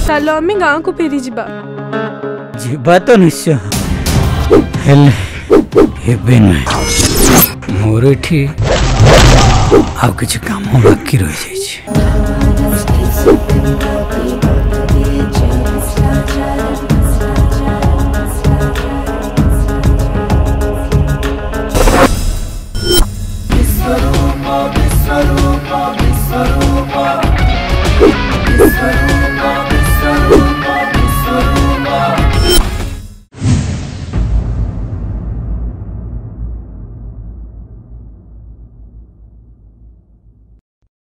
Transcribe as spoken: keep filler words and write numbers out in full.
चलो आम गाँव को फेरी जावा जीवा तो निश्चय मोर एठी आउ किछ काम बाकी रह जाइए।